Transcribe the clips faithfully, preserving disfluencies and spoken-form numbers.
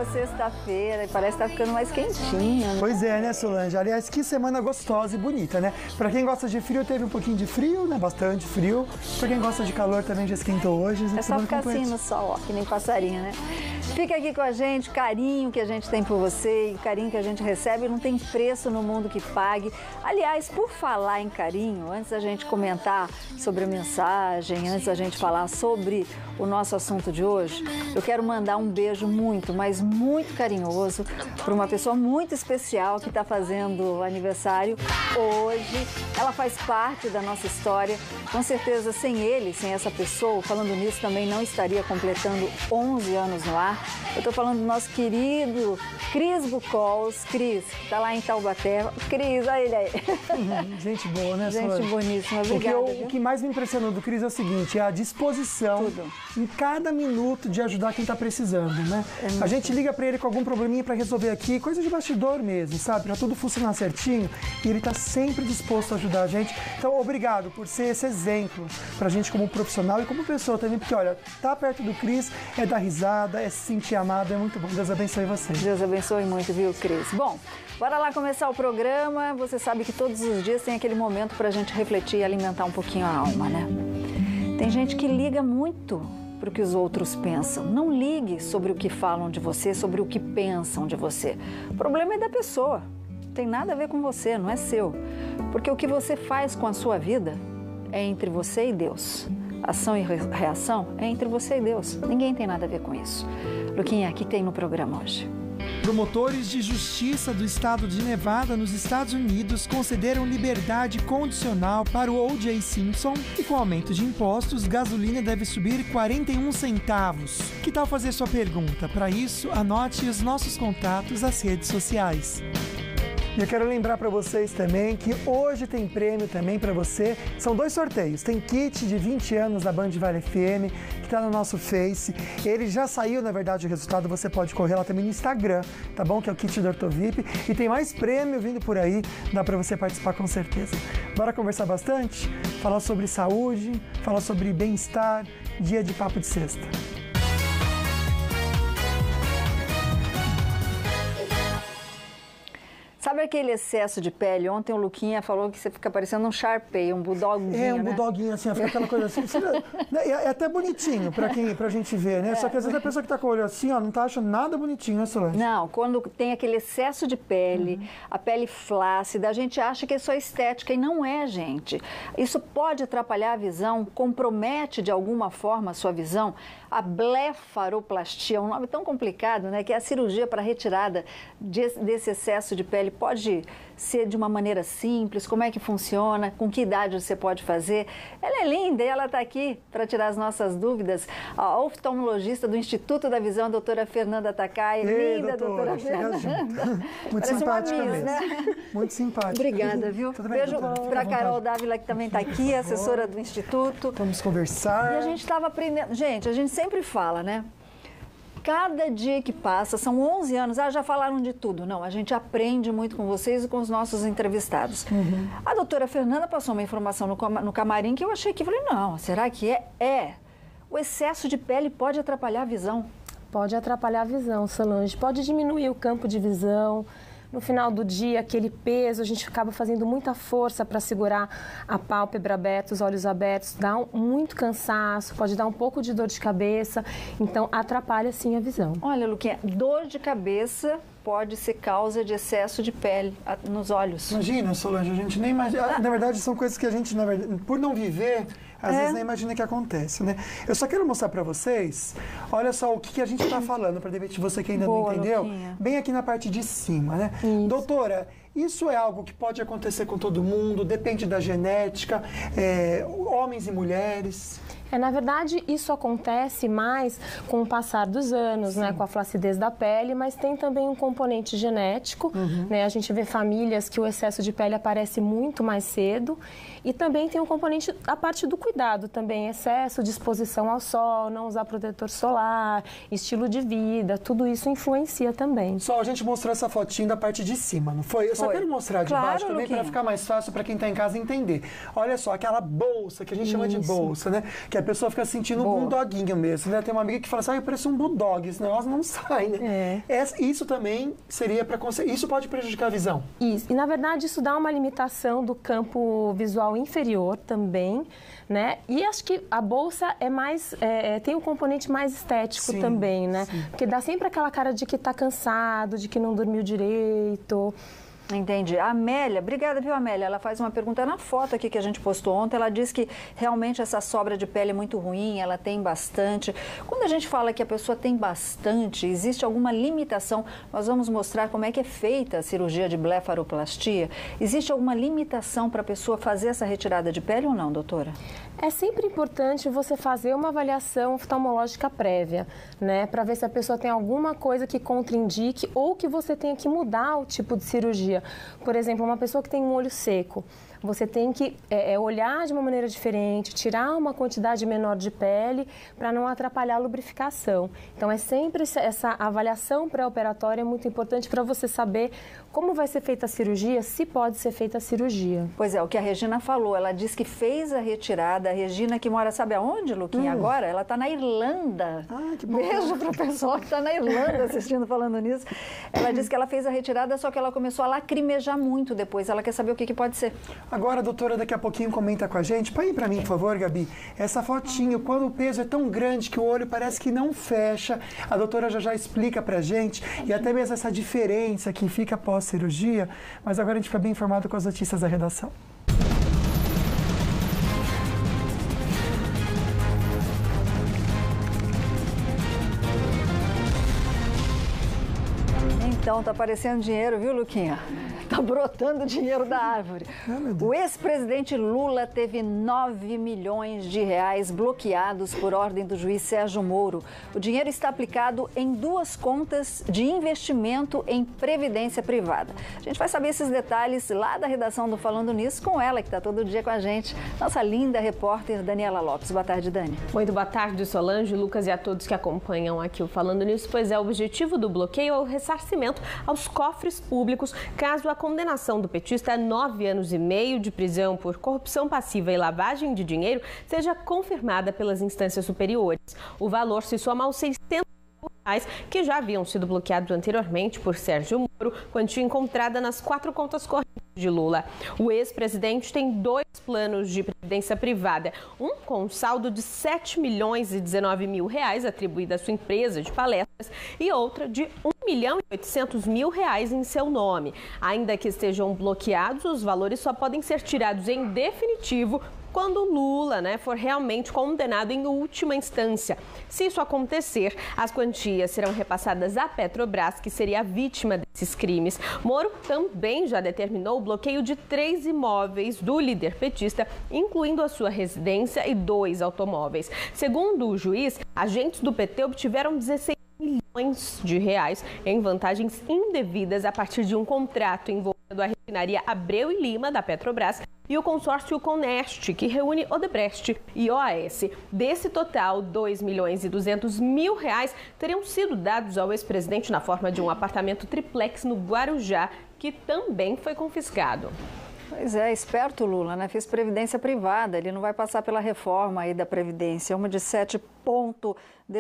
sexta-feira e parece que tá ficando mais quentinha, né? Pois é, né, Solange? Aliás, que semana gostosa e bonita, né? Pra quem gosta de frio, teve um pouquinho de frio, né? Bastante frio. Pra quem gosta de calor, também já esquentou hoje. É só ficar assim no sol, ó, que nem passarinho, né? Fica aqui com a gente, carinho que a gente tem por você e carinho que a gente recebe não tem preço no mundo que pague. Aliás, por falar em carinho, antes da gente comentar sobre a mensagem, antes da gente falar sobre o nosso assunto de hoje, eu quero mandar um beijo muito, mas muito carinhoso para uma pessoa muito especial que está fazendo aniversário hoje. Ela faz parte da nossa história. Com certeza, sem ele, sem essa pessoa, falando nisso, também não estaria completando onze anos no ar. Eu estou falando do nosso querido Cris Bucols. Cris, que está lá em Taubaté. Cris, olha ele aí. Uhum, gente boa, né, Gente Solange? boníssima, obrigada. Porque o, o que mais me impressionou do Cris é o seguinte, é a disposição Tudo. em cada minuto de ajudar quem está precisando, né? É a gente liga para ele com algum probleminha para resolver aqui, coisa de bastidor mesmo, sabe? Para tudo funcionar certinho e ele está sempre disposto a ajudar a gente. Então, obrigado por ser esse exemplo para a gente como profissional e como pessoa também, porque, olha, tá perto do Cris é dar risada, é se sentir amado, é muito bom. Deus abençoe você. Deus abençoe muito, viu, Cris? Bom, bora lá começar o programa. Você sabe que todos os dias tem aquele momento para a gente refletir e alimentar um pouquinho a alma, né? Tem gente que liga muito para o que os outros pensam. Não ligue sobre o que falam de você, sobre o que pensam de você. O problema é da pessoa. Não tem nada a ver com você, não é seu. Porque o que você faz com a sua vida é entre você e Deus. Ação e reação é entre você e Deus. Ninguém tem nada a ver com isso. Luquinha, o que tem no programa hoje? Promotores de justiça do estado de Nevada, nos Estados Unidos, concederam liberdade condicional para o O J Simpson e, com aumento de impostos, gasolina deve subir quarenta e um centavos. Que tal fazer sua pergunta? Para isso, anote os nossos contatos nas redes sociais. E eu quero lembrar para vocês também que hoje tem prêmio também para você. São dois sorteios. Tem kit de vinte anos da Band Vale F M, que está no nosso Face. Ele já saiu, na verdade, o resultado. Você pode correr lá também no Instagram, tá bom? Que é o kit do Ortovip. E tem mais prêmio vindo por aí. Dá para você participar com certeza. Bora conversar bastante? Falar sobre saúde, falar sobre bem-estar. Dia de Papo de Sexta. Sabe aquele excesso de pele? Ontem o Luquinha falou que você fica parecendo um Shar-Pei, um bulldoguinho, É, um né? bulldoguinho assim, fica aquela coisa assim. É, é até bonitinho pra, quem, pra gente ver, né? É. Só que às vezes a pessoa que tá com o olho assim, ó, não tá achando nada bonitinho, né, Solange? Não, quando tem aquele excesso de pele, uhum. a pele flácida, a gente acha que é só estética e não é, gente. Isso pode atrapalhar a visão, compromete de alguma forma a sua visão. A blefaroplastia, um nome tão complicado, né? Que é a cirurgia para retirada de, desse excesso de pele. Pode ser de uma maneira simples, como é que funciona, com que idade você pode fazer. Ela é linda e ela está aqui para tirar as nossas dúvidas. A oftalmologista do Instituto da Visão, a doutora Fernanda Takai. Ei, Linda, doutora, doutora Fernanda. Muito Parece simpática uma miss, mesmo. né? Muito simpática. Obrigada, viu? Tudo bem, Beijo para a Carol Dávila, que também está aqui, assessora do Instituto. Vamos conversar. E a gente estava aprendendo. Gente, a gente sempre fala, né? Cada dia que passa, são onze anos, ah, já falaram de tudo. Não, a gente aprende muito com vocês e com os nossos entrevistados. Uhum. A doutora Fernanda passou uma informação no, no camarim que eu achei que, falei, não, será que é? É. O excesso de pele pode atrapalhar a visão? Pode atrapalhar a visão, Solange. Pode diminuir o campo de visão. No final do dia, aquele peso, a gente acaba fazendo muita força para segurar a pálpebra aberta, os olhos abertos, dá um, muito cansaço, pode dar um pouco de dor de cabeça, então atrapalha sim a visão. Olha, Luquinha, dor de cabeça pode ser causa de excesso de pele nos olhos. Imagina, Solange, a gente nem imagina. Na verdade, são coisas que a gente, na verdade, por não viver, às é. vezes nem imagina que acontece, né? Eu só quero mostrar para vocês, olha só o que, que a gente está falando, para de repente você que ainda Boa, não entendeu, Luquinha. Bem aqui na parte de cima, né? Isso. Doutora, isso é algo que pode acontecer com todo mundo, depende da genética, é, homens e mulheres. É, na verdade, isso acontece mais com o passar dos anos, né, com a flacidez da pele, mas tem também um componente genético, uhum. né? A gente vê famílias que o excesso de pele aparece muito mais cedo e também tem um componente, a parte do cuidado também, excesso de exposição ao sol, não usar protetor solar, estilo de vida, tudo isso influencia também. Só a gente mostrou essa fotinha da parte de cima, não foi? Eu só foi. quero mostrar de claro, baixo também para ficar mais fácil para quem está em casa entender. Olha só, aquela bolsa que a gente isso. chama de bolsa, né? Que que a pessoa fica sentindo Boa. um bulldoguinho mesmo, né? Tem uma amiga que fala assim, ah, eu pareço um bulldog, esse negócio não sai, né? É. Essa, isso também seria para isso pode prejudicar a visão. Isso, e na verdade isso dá uma limitação do campo visual inferior também, né? E acho que a bolsa é mais, é, tem um componente mais estético sim, também, né? Sim. Porque dá sempre aquela cara de que tá cansado, de que não dormiu direito. Entendi. A Amélia, obrigada, viu, Amélia? Ela faz uma pergunta na foto aqui que a gente postou ontem. Ela diz que realmente essa sobra de pele é muito ruim, ela tem bastante. Quando a gente fala que a pessoa tem bastante, existe alguma limitação? Nós vamos mostrar como é que é feita a cirurgia de blefaroplastia. Existe alguma limitação para a pessoa fazer essa retirada de pele ou não, doutora? É sempre importante você fazer uma avaliação oftalmológica prévia, né? Para ver se a pessoa tem alguma coisa que contraindique ou que você tenha que mudar o tipo de cirurgia. Por exemplo, uma pessoa que tem um olho seco, você tem que é, olhar de uma maneira diferente, tirar uma quantidade menor de pele para não atrapalhar a lubrificação. Então, é sempre essa avaliação pré-operatória é muito importante para você saber como vai ser feita a cirurgia, se pode ser feita a cirurgia. Pois é, o que a Regina falou, ela disse que fez a retirada. A Regina que mora, sabe aonde, Luquinha, hum. agora? Ela está na Irlanda. Ah, que bom. Beijo para o pessoal que está na Irlanda assistindo, falando nisso. Ela disse que ela fez a retirada, só que ela começou a lacrimejar muito depois. Ela quer saber o que, que pode ser. Agora, a doutora, daqui a pouquinho comenta com a gente. Põe para mim, por favor, Gabi, essa fotinho, quando o peso é tão grande que o olho parece que não fecha. A doutora já já explica pra gente, e até mesmo essa diferença que fica após cirurgia, mas agora a gente fica bem informado com as notícias da redação. Então, tá aparecendo dinheiro, viu, Luquinha? Tá brotando dinheiro da árvore. O ex-presidente Lula teve nove milhões de reais bloqueados por ordem do juiz Sérgio Moro. O dinheiro está aplicado em duas contas de investimento em previdência privada. A gente vai saber esses detalhes lá da redação do Falando Nisso com ela, que está todo dia com a gente, nossa linda repórter Daniela Lopes. Boa tarde, Dani. Muito boa tarde, Solange, Lucas e a todos que acompanham aqui o Falando Nisso, pois é, o objetivo do bloqueio é o ressarcimento aos cofres públicos, caso a condenação do petista a nove anos e meio de prisão por corrupção passiva e lavagem de dinheiro seja confirmada pelas instâncias superiores. O valor se soma aos seiscentos reais que já haviam sido bloqueados anteriormente por Sérgio Moro, quantia encontrada nas quatro contas correntes de Lula. O ex-presidente tem dois planos de previdência privada, um com saldo de sete milhões e dezenove mil reais atribuído à sua empresa de palestras e outra de um milhão e oitocentos mil reais em seu nome. Ainda que estejam bloqueados, os valores só podem ser tirados em definitivo quando Lula, né, for realmente condenado em última instância. Se isso acontecer, as quantias serão repassadas à Petrobras, que seria a vítima desses crimes. Moro também já determinou o bloqueio de três imóveis do líder petista, incluindo a sua residência e dois automóveis. Segundo o juiz, agentes do P T obtiveram dezesseis milhões de reais em vantagens indevidas a partir de um contrato envolvendo a refinaria Abreu e Lima da Petrobras e o consórcio Coneste, que reúne Odebrecht e O A S. Desse total, dois milhões e duzentos mil reais teriam sido dados ao ex-presidente na forma de um apartamento triplex no Guarujá, que também foi confiscado. Pois é, esperto Lula, né? Fez previdência privada, ele não vai passar pela reforma aí da Previdência. Uma de sete vírgula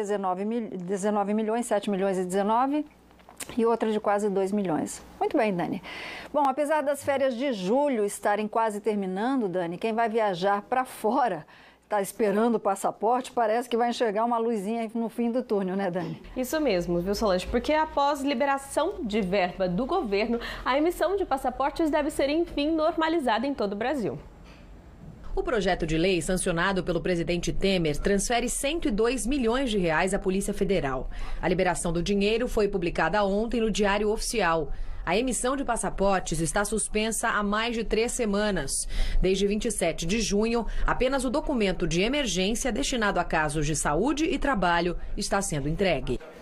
dezenove milhões, sete milhões e dezenove, e outra de quase dois milhões. Muito bem, Dani. Bom, apesar das férias de julho estarem quase terminando, Dani, quem vai viajar para fora está esperando o passaporte, parece que vai enxergar uma luzinha no fim do túnel, né, Dani? Isso mesmo, viu, Solange? Porque após liberação de verba do governo, a emissão de passaportes deve ser, enfim, normalizada em todo o Brasil. O projeto de lei sancionado pelo presidente Temer transfere cento e dois milhões de reais à Polícia Federal. A liberação do dinheiro foi publicada ontem no Diário Oficial. A emissão de passaportes está suspensa há mais de três semanas. Desde vinte e sete de junho, apenas o documento de emergência destinado a casos de saúde e trabalho está sendo entregue.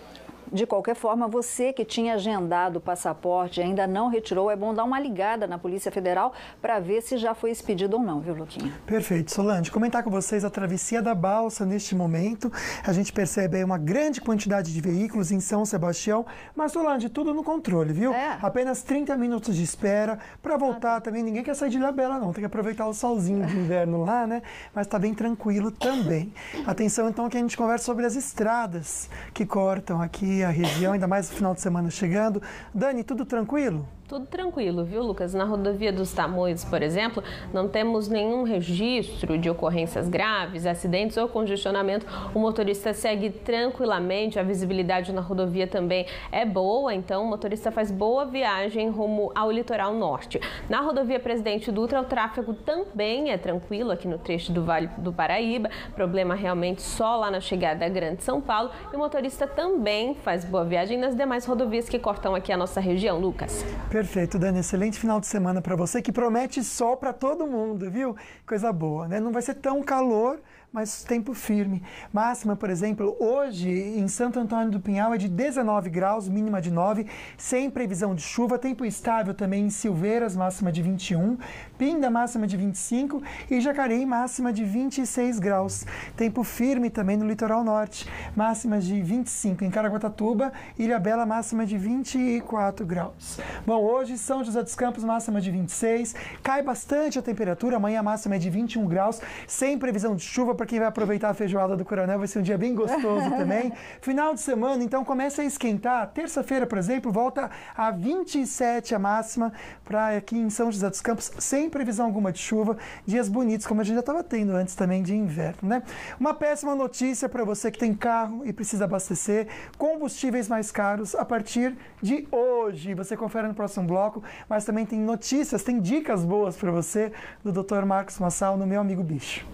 De qualquer forma, você que tinha agendado o passaporte e ainda não retirou, é bom dar uma ligada na Polícia Federal para ver se já foi expedido ou não, viu, Luquinha? Perfeito. Solange, comentar com vocês a travessia da Balsa neste momento. A gente percebe aí uma grande quantidade de veículos em São Sebastião, mas, Solange, tudo no controle, viu? É. Apenas trinta minutos de espera. Para voltar também, ninguém quer sair de Ilhabela, não. Tem que aproveitar o solzinho de inverno lá, né? Mas tá bem tranquilo também. Atenção, então, que a gente conversa sobre as estradas que cortam aqui a região, ainda mais no final de semana chegando. Dani, tudo tranquilo? Tudo tranquilo, viu, Lucas? Na rodovia dos Tamoios, por exemplo, não temos nenhum registro de ocorrências graves, acidentes ou congestionamento. O motorista segue tranquilamente, a visibilidade na rodovia também é boa, então o motorista faz boa viagem rumo ao litoral norte. Na rodovia Presidente Dutra, o tráfego também é tranquilo aqui no trecho do Vale do Paraíba. Problema realmente só lá na chegada à Grande São Paulo. E o motorista também faz boa viagem nas demais rodovias que cortam aqui a nossa região, Lucas. Perfeito, Dani. Excelente final de semana para você, que promete sol para todo mundo, viu? Coisa boa, né? Não vai ser tão calor, mas tempo firme. Máxima, por exemplo, hoje em Santo Antônio do Pinhal é de dezenove graus, mínima de nove, sem previsão de chuva. Tempo estável também em Silveiras, máxima de vinte e um. Pinda, máxima de vinte e cinco. E Jacareí, máxima de vinte e seis graus. Tempo firme também no litoral norte, máxima de vinte e cinco. Em Caraguatatuba, Ilhabela, máxima de vinte e quatro graus. Bom, hoje São José dos Campos, máxima de vinte e seis. Cai bastante a temperatura, amanhã a máxima é de vinte e um graus, sem previsão de chuva. Para quem vai aproveitar a feijoada do Coronel, vai ser um dia bem gostoso também. Final de semana, então, começa a esquentar. Terça-feira, por exemplo, volta a vinte e sete a máxima para aqui em São José dos Campos, sem previsão alguma de chuva. Dias bonitos, como a gente já estava tendo antes também de inverno, né? Uma péssima notícia para você que tem carro e precisa abastecer. Combustíveis mais caros a partir de hoje. Você confere no próximo bloco, mas também tem notícias, tem dicas boas para você do doutor Marcos Massal no Meu Amigo Bicho.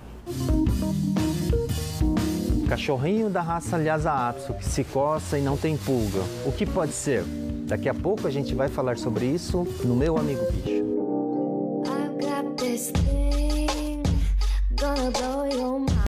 Cachorrinho da raça Lhasa Apso, que se coça e não tem pulga. O que pode ser? Daqui a pouco a gente vai falar sobre isso no Meu Amigo Bicho.